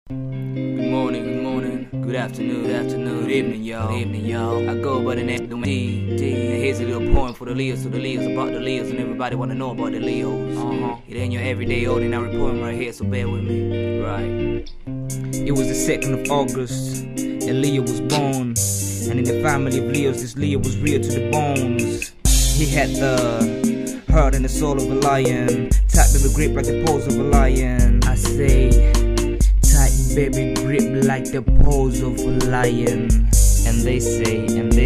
Good morning, good afternoon, good evening, y'all. I go by the name of D. And here's a little poem for the Leos, about the Leos, and everybody wanna know about the Leos. It ain't your everyday ordinary poem right here, so bear with me. Right. It was the 2nd of August, and Leo was born. And in the family of Leos, this Leo was real to the bones. He had the heart and the soul of a lion, tight baby grip like the pose of a lion. I say, tight baby grip like the pose of a lion. And they say,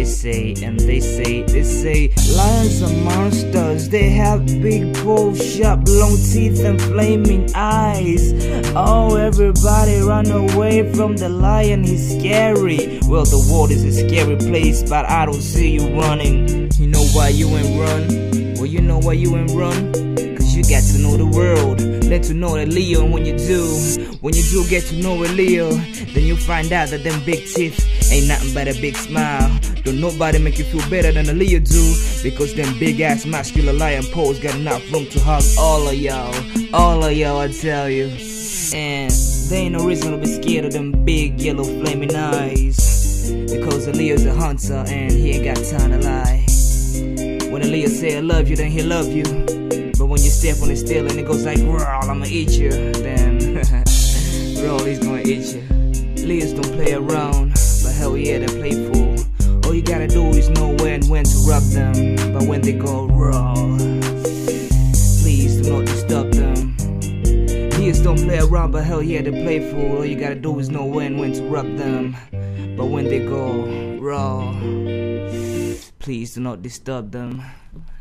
lions are monsters. They have big paws, sharp long teeth and flaming eyes. Oh, everybody run away from the lion, he's scary. Well, the world is a scary place, but I don't see you running. You know why you ain't run? Well, you know why you ain't run? Cause you got to know the world, learn to know the Leo. And when you do get to know a Leo, then you find out that them big teeth ain't nothing but a big smile. Don't nobody make you feel better than a Leo do, because them big ass masculine lion pose got enough room to hug all of y'all, I tell you. And there ain't no reason to be scared of them big yellow flaming eyes, because a Leo's a hunter and he ain't got time to lie. When a Leo say I love you, then he love you. But when you step on his tail and it goes like, "Rawr, I'ma eat you," then bro, he's gonna eat you. Leos don't play around, but hell yeah, they're playful. All you gotta do is know when to rub them. But when they go raw, please do not disturb them. Leos don't play around, but hell yeah, they're playful. All you gotta do is know when to rub them. But when they go raw, please do not disturb them.